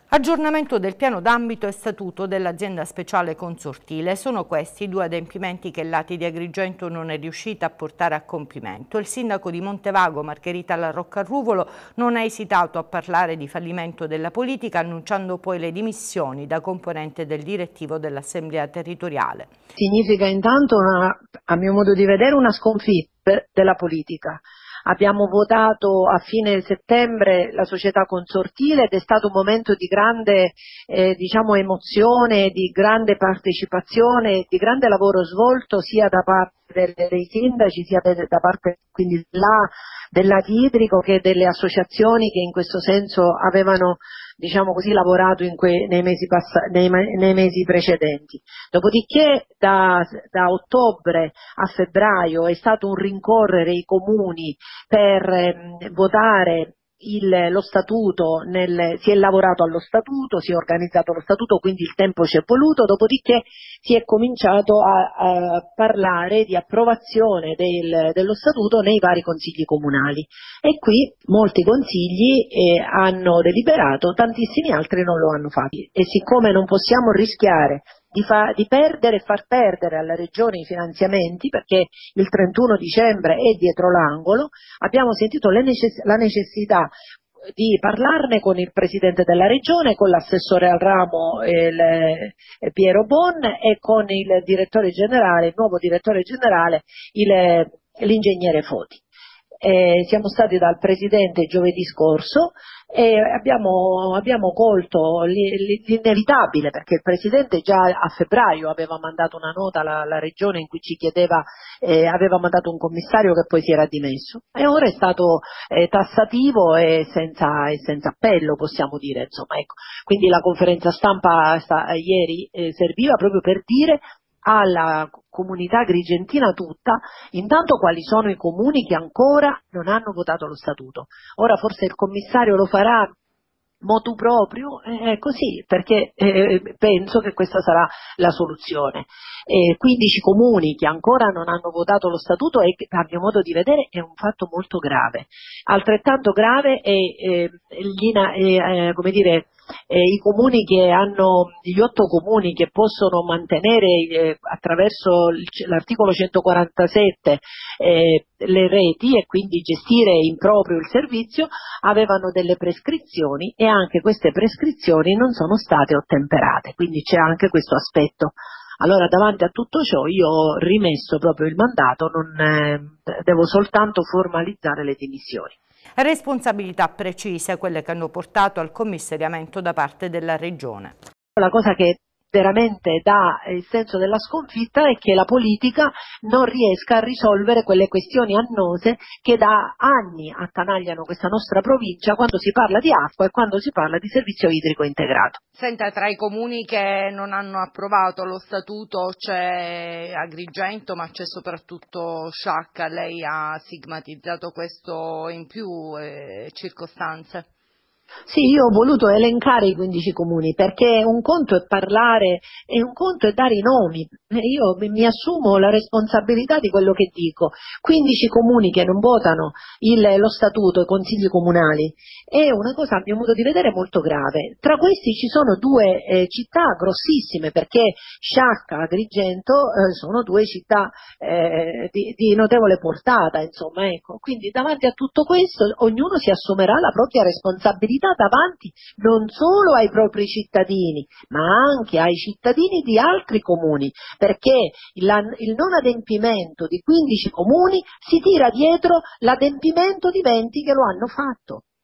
Aggiornamento del piano d'ambito e statuto dell'azienda speciale consortile. Sono questi i due adempimenti che l'ATI di Agrigento non è riuscita a portare a compimento. Il sindaco di Montevago, Margherita La Roccarruvolo, non ha esitato a parlare di fallimento della politica, annunciando poi le dimissioni da componente del direttivo dell'Assemblea territoriale. Significa intanto, a mio modo di vedere, una sconfitta della politica. Abbiamo votato a fine settembre la società consortile ed è stato un momento di grande emozione, di grande partecipazione, di grande lavoro svolto sia da parte dei sindaci sia da parte quindi dell'ATI idrico che delle associazioni che in questo senso avevano lavorato nei mesi precedenti. Dopodiché da ottobre a febbraio è stato un rincorrere i comuni per votare lo statuto, si è lavorato allo statuto, si è organizzato lo statuto, quindi il tempo ci è voluto, dopodiché si è cominciato a parlare di approvazione dello statuto nei vari consigli comunali e qui molti consigli hanno deliberato, tantissimi altri non lo hanno fatto e siccome non possiamo rischiare di perdere e far perdere alla Regione i finanziamenti perché il 31 dicembre è dietro l'angolo, abbiamo sentito la necessità di parlarne con il Presidente della Regione, con l'assessore al ramo Piero Bon e con il nuovo direttore generale, l'ingegnere Foti. Siamo stati dal Presidente giovedì scorso e abbiamo colto l'inevitabile perché il Presidente già a febbraio aveva mandato una nota alla Regione in cui ci chiedeva, aveva mandato un commissario che poi si era dimesso e ora è stato tassativo e senza appello possiamo dire, insomma, ecco. Quindi la conferenza stampa ieri serviva proprio per dire alla comunità agrigentina tutta, intanto quali sono i comuni che ancora non hanno votato lo statuto. Ora forse il commissario lo farà motu proprio, così, perché penso che questa sarà la soluzione. 15 comuni che ancora non hanno votato lo statuto e a mio modo di vedere è un fatto molto grave. Altrettanto grave è i comuni che hanno, gli 8 comuni che possono mantenere attraverso l'articolo 147 le reti e quindi gestire in proprio il servizio, avevano delle prescrizioni e anche queste prescrizioni non sono state ottemperate, quindi c'è anche questo aspetto. Allora davanti a tutto ciò io ho rimesso proprio il mandato, devo soltanto formalizzare le dimissioni. Responsabilità precise, quelle che hanno portato al commissariamento da parte della Regione. La cosa che veramente dà il senso della sconfitta è che la politica non riesca a risolvere quelle questioni annose che da anni attanagliano questa nostra provincia quando si parla di acqua e quando si parla di servizio idrico integrato. Senta, tra i comuni che non hanno approvato lo statuto c'è Agrigento, ma c'è soprattutto Sciacca. Lei ha stigmatizzato questo in più circostanze? Sì, io ho voluto elencare i 15 comuni perché un conto è parlare e un conto è dare i nomi. Io mi assumo la responsabilità di quello che dico. 15 comuni che non votano lo statuto, i consigli comunali, è una cosa a mio modo di vedere molto grave. Tra questi ci sono due città grossissime perché Sciacca e Agrigento sono due città di notevole portata, insomma, ecco. Quindi davanti a tutto questo ognuno si assumerà la propria responsabilità davanti non solo ai propri cittadini, ma anche ai cittadini di altri comuni, perché il non adempimento di 15 comuni si tira dietro l'adempimento di 20 che lo hanno fatto.